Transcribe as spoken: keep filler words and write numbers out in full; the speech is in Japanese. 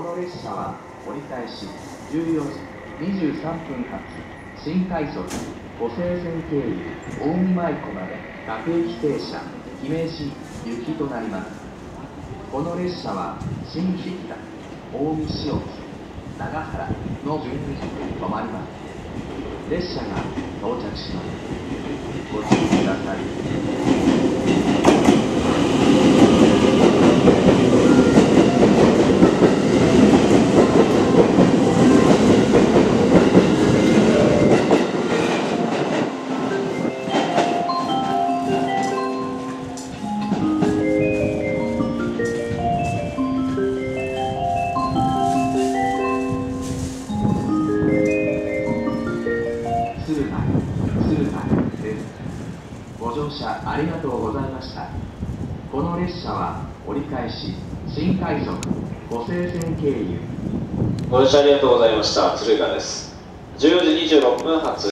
の列車は折り返しじゅうよじにじゅうさんぷん発新快速湖西線経由近江舞子まで各駅停車姫路行きとなります。この列車は新木田、近江塩津、長原の順に止まります。列車が到着します。ご注意ください。ご乗車ありがとうございました。この列車は折り返し新快速湖西線経由。 ご乗車ありがとうございました。敦賀です。じゅうよじにじゅうろっぷん発